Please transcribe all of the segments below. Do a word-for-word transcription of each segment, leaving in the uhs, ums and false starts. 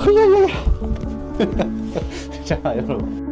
자, 여러분.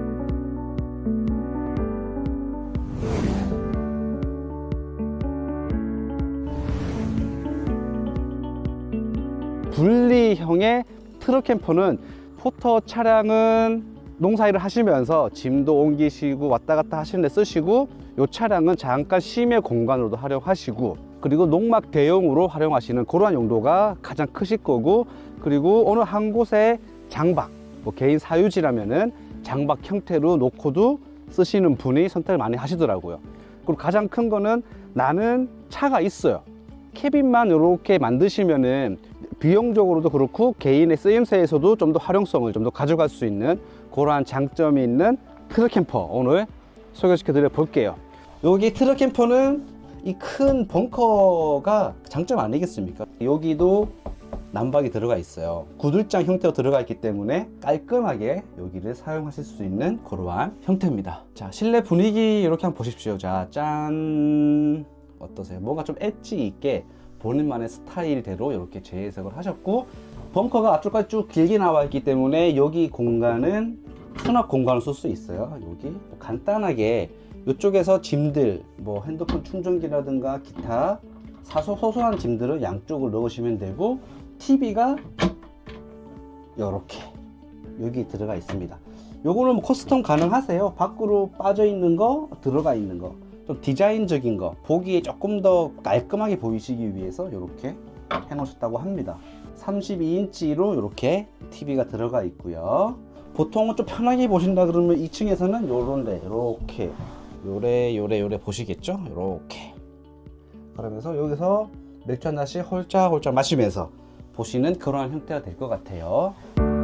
분리형의 트럭 캠퍼는 포터 차량은 농사일을 하시면서 짐도 옮기시고 왔다 갔다 하시는 데 쓰시고, 이 차량은 잠깐 심야 공간으로도 활용하시고, 그리고 농막 대용으로 활용하시는 그러한 용도가 가장 크실 거고, 그리고 어느 한 곳에 장박, 뭐 개인 사유지라면은 장박 형태로 놓고도 쓰시는 분이 선택을 많이 하시더라고요. 그리고 가장 큰 거는 나는 차가 있어요. 캐빈만 이렇게 만드시면은 비용적으로도 그렇고 개인의 쓰임새에서도 좀 더 활용성을 좀 더 가져갈 수 있는 그러한 장점이 있는 트럭 캠퍼 오늘 소개시켜 드려 볼게요. 여기 트럭 캠퍼는 이 큰 벙커가 장점 아니겠습니까? 여기도 난방이 들어가 있어요. 구들장 형태로 들어가 있기 때문에 깔끔하게 여기를 사용하실 수 있는 그러한 형태입니다. 자, 실내 분위기 이렇게 한번 보십시오. 자, 짠! 어떠세요? 뭔가 좀 엣지 있게 본인만의 스타일대로 이렇게 재해석을 하셨고, 벙커가 앞쪽까지 쭉 길게 나와 있기 때문에 여기 공간은 수납 공간을 쓸 수 있어요. 여기 뭐 간단하게 이쪽에서 짐들, 뭐 핸드폰 충전기라든가 기타 사소 소소한 짐들을 양쪽을 넣으시면 되고, 티비가 이렇게 여기 들어가 있습니다. 요거는 뭐 커스텀 가능하세요. 밖으로 빠져 있는 거, 들어가 있는 거, 좀 디자인적인 거 보기에 조금 더 깔끔하게 보이시기 위해서 이렇게 해 놓으셨다고 합니다. 삼십이 인치로 이렇게 티비가 들어가 있고요. 보통은 좀 편하게 보신다 그러면 이 층에서는 요런데 이렇게 요래 요래 요래 보시겠죠? 이렇게 그러면서 여기서 맥주 한 잔씩 홀짝홀짝 마시면서 보시는 그런 형태가 될 것 같아요.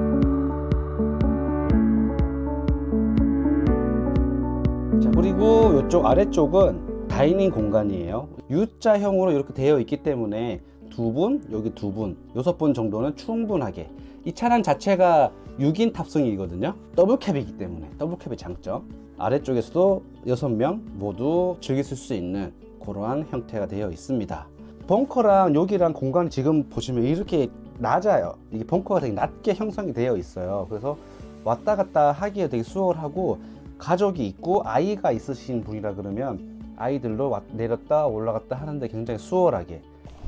자, 그리고 이쪽 아래쪽은 다이닝 공간이에요. U자형으로 이렇게 되어 있기 때문에 두 분, 여기 두 분, 여섯 분 정도는 충분하게. 이 차량 자체가 육 인 탑승이거든요. 더블캡이기 때문에 더블캡의 장점. 아래쪽에서도 여섯 명 모두 즐기실 수 있는 그러한 형태가 되어 있습니다. 벙커랑 여기랑 공간이 지금 보시면 이렇게 낮아요. 이게 벙커가 되게 낮게 형성이 되어 있어요. 그래서 왔다 갔다 하기에 되게 수월하고, 가족이 있고 아이가 있으신 분이라 그러면 아이들로 왔, 내렸다 올라갔다 하는데 굉장히 수월하게.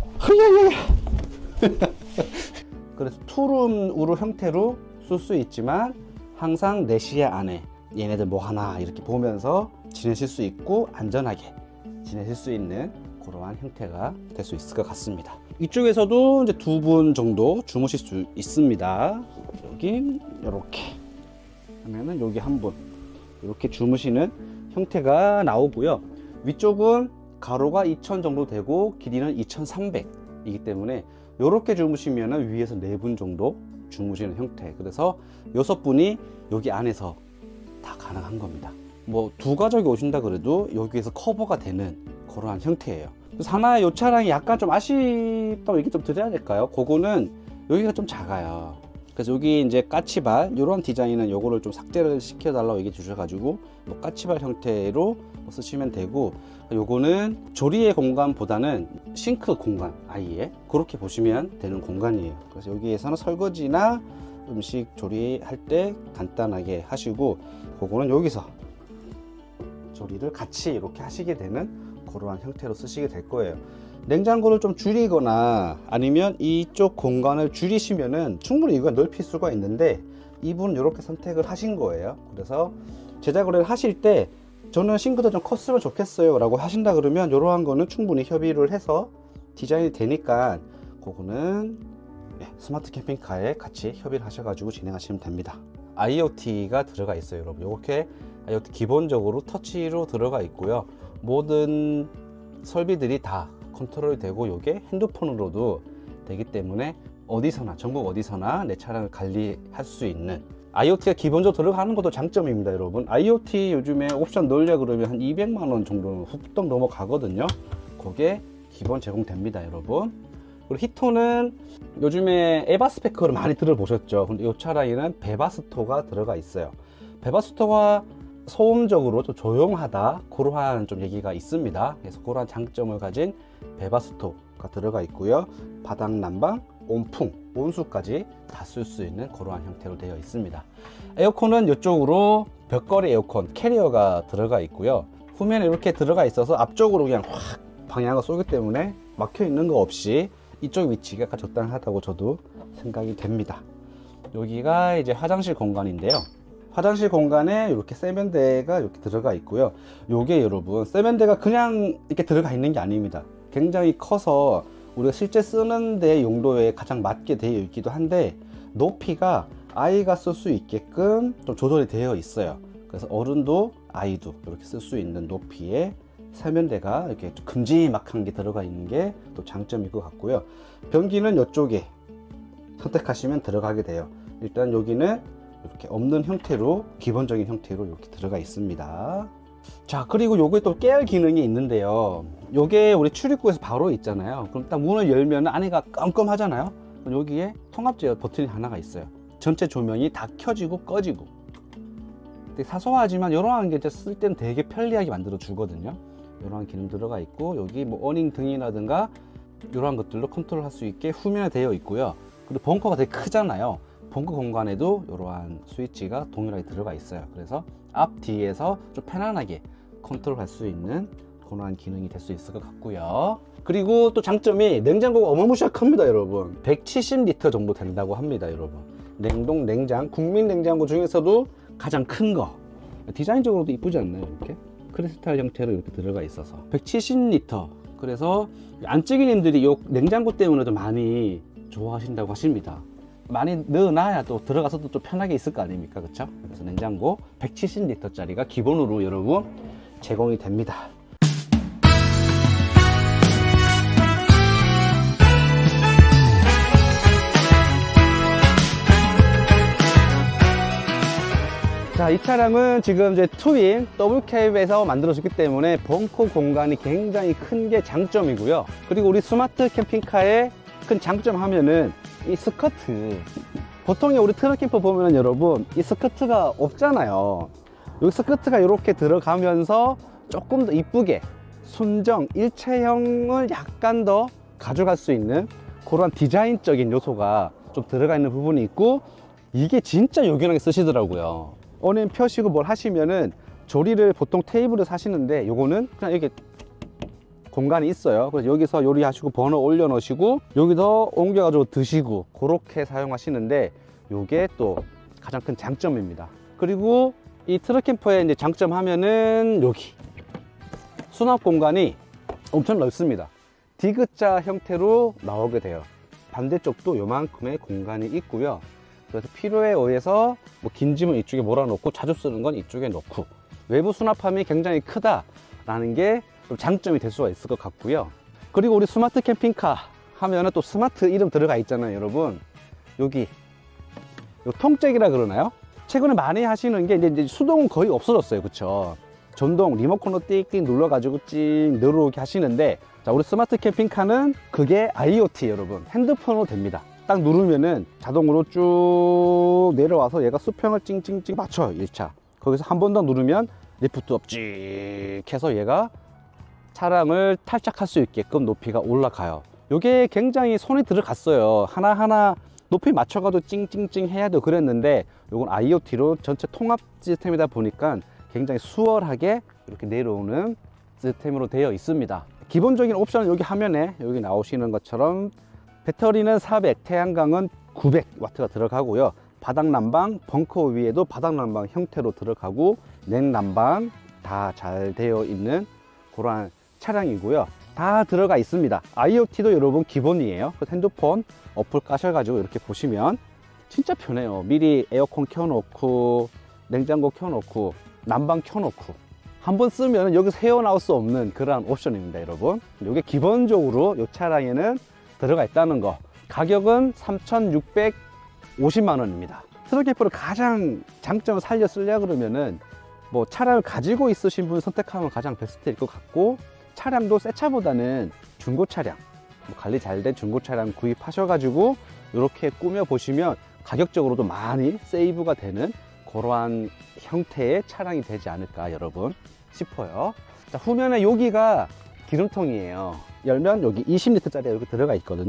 그래서 투룸으로 형태로 쓸 수 있지만 항상 내 시야 안에 얘네들 뭐 하나 이렇게 보면서 지내실 수 있고 안전하게 지내실 수 있는 그러한 형태가 될 수 있을 것 같습니다. 이쪽에서도 이제 두 분 정도 주무실 수 있습니다. 여기 이렇게 하면은 여기 한 분 이렇게 주무시는 형태가 나오고요. 위쪽은 가로가 이천 정도 되고 길이는 이천삼백 이기 때문에 이렇게 주무시면은 위에서 네 분 정도 주무시는 형태. 그래서 여섯 분이 여기 안에서 다 가능한 겁니다. 뭐 두 가족이 오신다 그래도 여기에서 커버가 되는 그러한 형태예요. 그래서 하나 이 차량이 약간 좀 아쉽다고 얘기 좀 드려야 될까요? 그거는 여기가 좀 작아요. 그래서 여기 이제 까치발 이런 디자인은 요거를 좀 삭제를 시켜 달라고 얘기해 주셔가지고 뭐 까치발 형태로 쓰시면 되고, 요거는 조리의 공간보다는 싱크 공간 아예 그렇게 보시면 되는 공간이에요. 그래서 여기에서는 설거지나 음식 조리할 때 간단하게 하시고, 그거는 여기서 조리를 같이 이렇게 하시게 되는 그러한 형태로 쓰시게 될 거예요. 냉장고를 좀 줄이거나 아니면 이쪽 공간을 줄이시면은 충분히 이거 넓힐 수가 있는데, 이분은 이렇게 선택을 하신 거예요. 그래서 제작을 하실 때 저는 싱크도 좀 컸으면 좋겠어요 라고 하신다 그러면 이러한 거는 충분히 협의를 해서 디자인이 되니까 그거는 스마트 캠핑카에 같이 협의를 하셔가지고 진행하시면 됩니다. 아이오티가 들어가 있어요, 여러분. 이렇게 아이오티 기본적으로 터치로 들어가 있고요. 모든 설비들이 다 컨트롤이 되고 이게 핸드폰으로도 되기 때문에 어디서나, 전국 어디서나 내 차량을 관리할 수 있는, 아이오티가 기본적으로 들어가는 것도 장점입니다, 여러분. 아이오티 요즘에 옵션 넣으려 그러면 한 이백만 원 정도는 훌쩍 넘어가거든요. 그게 기본 제공됩니다, 여러분. 그리고 히터는 요즘에 에바스페크를 많이 들어보셨죠. 근데 이 차량에는 베바스토가 들어가 있어요. 베바스토가 소음적으로 좀 조용하다, 그러한 좀 얘기가 있습니다. 그래서 그러한 장점을 가진 베바스토가 들어가 있고요. 바닥 난방, 온풍 온수까지 다 쓸 수 있는 그러한 형태로 되어 있습니다. 에어컨은 이쪽으로 벽걸이 에어컨 캐리어가 들어가 있고요. 후면에 이렇게 들어가 있어서 앞쪽으로 그냥 확 방향을 쏘기 때문에 막혀 있는 거 없이 이쪽 위치가 약간 적당하다고 저도 생각이 됩니다. 여기가 이제 화장실 공간인데요. 화장실 공간에 이렇게 세면대가 이렇게 들어가 있고요. 요게 여러분 세면대가 그냥 이렇게 들어가 있는 게 아닙니다. 굉장히 커서 우리가 실제 쓰는 데 용도에 가장 맞게 되어 있기도 한데 높이가 아이가 쓸 수 있게끔 좀 조절이 되어 있어요. 그래서 어른도 아이도 이렇게 쓸 수 있는 높이의 세면대가 이렇게 좀 큼지막한 게 들어가 있는 게 또 장점일 것 같고요. 변기는 이쪽에 선택하시면 들어가게 돼요. 일단 여기는 이렇게 없는 형태로 기본적인 형태로 이렇게 들어가 있습니다. 자, 그리고 요게 또 깨알 기능이 있는데요. 요게 우리 출입구에서 바로 있잖아요. 그럼 딱 문을 열면 안에가 깜깜하잖아요. 여기에 통합 제어 버튼이 하나가 있어요. 전체 조명이 다 켜지고 꺼지고. 되게 사소하지만 이러한 게 쓸 때는 되게 편리하게 만들어 주거든요. 이러한 기능 들어가 있고, 여기 뭐 어닝 등이라든가 이러한 것들로 컨트롤 할 수 있게 후면에 되어 있고요. 그리고 벙커가 되게 크잖아요. 벙커 공간에도 이러한 스위치가 동일하게 들어가 있어요. 그래서 앞 뒤에서 좀 편안하게 컨트롤 할 수 있는 그러한 기능이 될 수 있을 것 같고요. 그리고 또 장점이 냉장고가 어마무시하게 큽니다, 여러분. 백칠십 리터 정도 된다고 합니다, 여러분. 냉동 냉장, 국민 냉장고 중에서도 가장 큰 거. 디자인적으로도 이쁘지 않나요? 이렇게 크리스탈 형태로 이렇게 들어가 있어서 백칠십 리터. 그래서 안찌기님들이 이 냉장고 때문에도 많이 좋아하신다고 하십니다. 많이 넣어놔야 또 들어가서도 좀 편하게 있을 거 아닙니까? 그쵸? 그래서 냉장고 백칠십 리터짜리가 기본으로 여러분 제공이 됩니다. 자, 이 차량은 지금 이제 트윈 더블 캡에서 만들어졌기 때문에 벙커 공간이 굉장히 큰 게 장점이고요. 그리고 우리 스마트 캠핑카의 큰 장점 하면은 이 스커트. 보통 우리 트럭 캠퍼 보면은 여러분 이 스커트가 없잖아요. 여기 스커트가 이렇게 들어가면서 조금 더 이쁘게 순정 일체형을 약간 더 가져갈 수 있는 그런 디자인적인 요소가 좀 들어가 있는 부분이 있고, 이게 진짜 요긴하게 쓰시더라고요. 어닝 펴시고 뭘 하시면은 조리를 보통 테이블을 사시는데 요거는 그냥 이렇게 공간이 있어요. 그래서 여기서 요리하시고 버너 올려 놓으시고 여기서 옮겨 가지고 드시고 그렇게 사용하시는데 요게 또 가장 큰 장점입니다. 그리고 이 트럭 캠퍼의 이제 장점 하면은 여기 수납 공간이 엄청 넓습니다. 디귿자 형태로 나오게 돼요. 반대쪽도 요만큼의 공간이 있고요. 그래서 필요에 의해서 뭐 긴 짐은 이쪽에 몰아놓고 자주 쓰는 건 이쪽에 놓고, 외부 수납함이 굉장히 크다라는 게 좀 장점이 될 수가 있을 것 같고요. 그리고 우리 스마트 캠핑카 하면은 또 스마트 이름 들어가 있잖아요, 여러분. 여기 요 통잭이라 그러나요? 최근에 많이 하시는 게 이제 수동은 거의 없어졌어요, 그쵸? 전동 리모컨으로 띡띡 눌러가지고 찍 늘어오게 하시는데, 자, 우리 스마트 캠핑카는 그게 아이오티 여러분 핸드폰으로 됩니다. 딱 누르면은 자동으로 쭉 내려와서 얘가 수평을 찡찡찡 맞춰요. 일 차 거기서 한 번 더 누르면 리프트 업 찍 해서 얘가 차량을 탈착할 수 있게끔 높이가 올라가요. 이게 굉장히 손이 들어갔어요. 하나하나 높이 맞춰가지고 찡찡찡 해야 되고 그랬는데, 이건 아이오티로 전체 통합 시스템이다 보니까 굉장히 수월하게 이렇게 내려오는 시스템으로 되어 있습니다. 기본적인 옵션은 여기 화면에 여기 나오시는 것처럼 배터리는 사백, 태양광은 구백 와트가 들어가고요. 바닥 난방, 벙커 위에도 바닥 난방 형태로 들어가고 냉난방 다 잘 되어 있는 그러한 차량이고요. 다 들어가 있습니다. 아이오티도 여러분 기본이에요. 핸드폰 어플 까셔가지고 이렇게 보시면 진짜 편해요. 미리 에어컨 켜놓고 냉장고 켜놓고 난방 켜놓고 한번 쓰면 여기서 헤어나올 수 없는 그러한 옵션입니다, 여러분. 이게 기본적으로 이 차량에는 들어가 있다는 거. 가격은 삼천육백오십만 원입니다. 트럭 캠퍼를 가장 장점을 살려 쓰려고 그러면은 뭐 차량을 가지고 있으신 분 선택하면 가장 베스트일 것 같고, 차량도 새 차보다는 중고 차량, 뭐 관리 잘 된 중고 차량 구입하셔가지고 이렇게 꾸며 보시면 가격적으로도 많이 세이브가 되는 그러한 형태의 차량이 되지 않을까 여러분 싶어요. 자, 후면에 여기가 기름통이에요. 열면 여기 이십 리터짜리 이렇게 들어가 있거든요.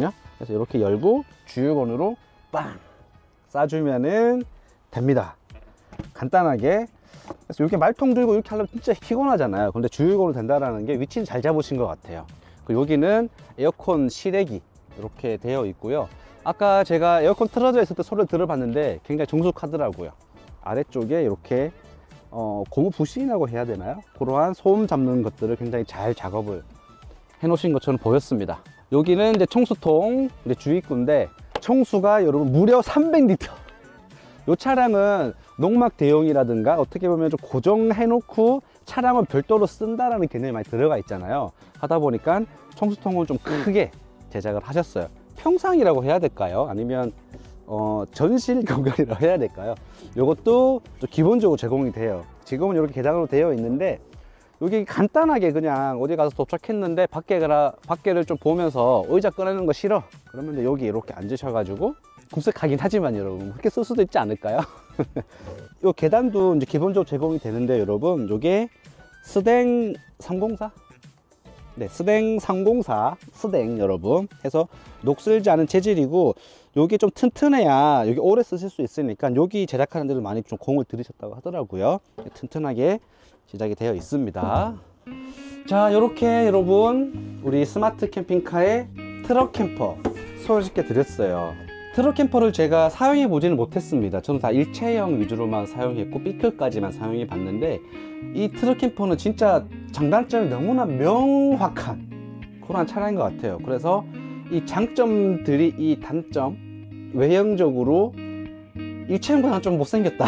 그래서 이렇게 열고 주유건으로 빵 싸주면은 됩니다. 간단하게. 그래서 이렇게 말통 들고 이렇게 하려면 진짜 피곤하잖아요. 근데 주유건으로 된다는 게 위치는 잘 잡으신 것 같아요. 그리고 여기는 에어컨 실외기 이렇게 되어 있고요. 아까 제가 에어컨 틀어져 있을 때 소리를 들어봤는데 굉장히 정숙하더라고요. 아래쪽에 이렇게 어, 고무 부신이라고 해야 되나요? 그러한 소음 잡는 것들을 굉장히 잘 작업을 해 놓으신 것처럼 보였습니다. 여기는 이제 청수통, 이제 주입구인데 청수가 여러분 무려 삼백 리터. 이 차량은 농막 대용이라든가 어떻게 보면 좀 고정해 놓고 차량은 별도로 쓴다라는 개념이 많이 들어가 있잖아요. 하다 보니까 청수통은 좀 크게 제작을 하셨어요. 평상이라고 해야 될까요? 아니면 어, 전실 공간이라고 해야 될까요? 이것도 좀 기본적으로 제공이 돼요. 지금은 이렇게 개장으로 되어 있는데 여기 간단하게 그냥 어디 가서 도착했는데 밖에가, 밖에를 좀 보면서 의자 꺼내는 거 싫어? 그러면 여기 이렇게 앉으셔가지고 굽색하긴 하지만 여러분 그렇게 쓸 수도 있지 않을까요? 이 계단도 이제 기본적으로 제공이 되는데 여러분 이게 스댕 삼공사? 네, 스댕 삼공사 스댕 여러분 해서 녹슬지 않은 재질이고 여기 좀 튼튼해야 여기 오래 쓰실 수 있으니까 여기 제작하는 데도 많이 좀 공을 들이셨다고 하더라고요. 튼튼하게 제작이 되어 있습니다. 자, 이렇게 여러분 우리 스마트 캠핑카의 트럭 캠퍼 소개시켜 드렸어요. 트럭 캠퍼를 제가 사용해 보지는 못했습니다. 저는 다 일체형 위주로만 사용했고 피클까지만 사용해 봤는데 이 트럭 캠퍼는 진짜 장단점이 너무나 명확한 그런 차량인 것 같아요. 그래서 이 장점들이 이 단점, 외형적으로 일체형보다는 좀 못생겼다.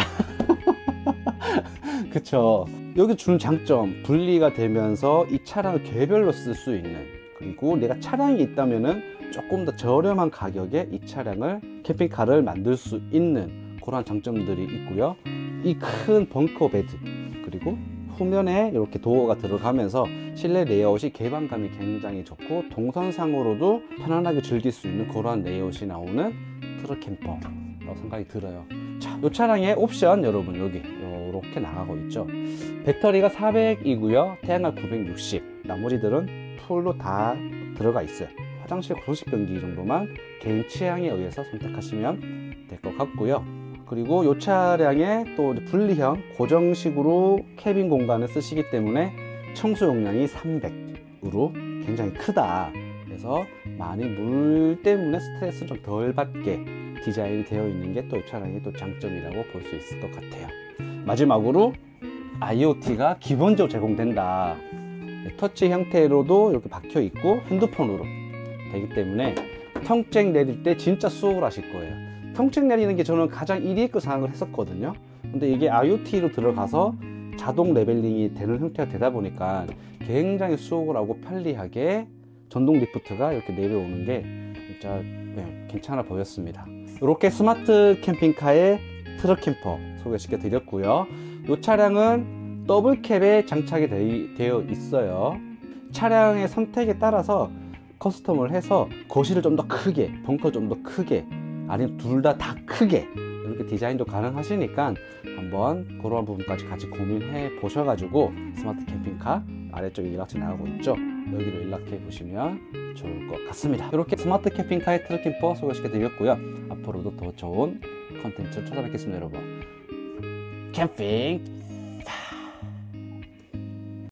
그쵸. 여기 주는 장점, 분리가 되면서 이 차량을 개별로 쓸 수 있는, 그리고 내가 차량이 있다면은 조금 더 저렴한 가격에 이 차량을 캠핑카를 만들 수 있는 그런 장점들이 있고요. 이 큰 벙커 베드, 그리고 후면에 이렇게 도어가 들어가면서 실내 레이아웃이 개방감이 굉장히 좋고 동선상으로도 편안하게 즐길 수 있는 그러한 레이아웃이 나오는 트럭 캠퍼라고 생각이 들어요. 자, 이 차량의 옵션 여러분 여기 이렇게 나가고 있죠. 배터리가 사백이고요 태양광 구백육십, 나머지들은 풀로 다 들어가 있어요. 화장실 구십 변기 정도만 개인 취향에 의해서 선택하시면 될 것 같고요. 그리고 이 차량의 또 분리형 고정식으로 캐빈 공간을 쓰시기 때문에 청소 용량이 삼백으로 굉장히 크다. 그래서 많이 물 때문에 스트레스 좀 덜 받게 디자인이 되어 있는 게 또 이 차량의 또 장점이라고 볼 수 있을 것 같아요. 마지막으로 아이오티가 기본적으로 제공된다. 터치 형태로도 이렇게 박혀 있고 핸드폰으로 되기 때문에 통증 내릴 때 진짜 수월하실 거예요. 통증 내리는 게 저는 가장 일 위급 사항을 했었거든요. 근데 이게 아이오티로 들어가서 자동 레벨링이 되는 형태가 되다 보니까 굉장히 수월하고 편리하게 전동 리프트가 이렇게 내려오는 게 진짜 네, 괜찮아 보였습니다. 이렇게 스마트 캠핑카의 트럭 캠퍼 소개시켜 드렸고요. 이 차량은 더블캡에 장착이 되어 있어요. 차량의 선택에 따라서 커스텀을 해서 거실을 좀 더 크게, 벙커 좀 더 크게, 아니면 둘 다 다 크게 이렇게 디자인도 가능하시니까 한번 그런 부분까지 같이 고민해 보셔가지고 스마트 캠핑카 아래쪽에 연락처 나가고 있죠. 여기로 연락해 보시면 좋을 것 같습니다. 이렇게 스마트 캠핑카의 트럭 캠퍼 소개시켜 드렸고요. 앞으로도 더 좋은 컨텐츠를 찾아뵙겠습니다, 여러분. 캠핑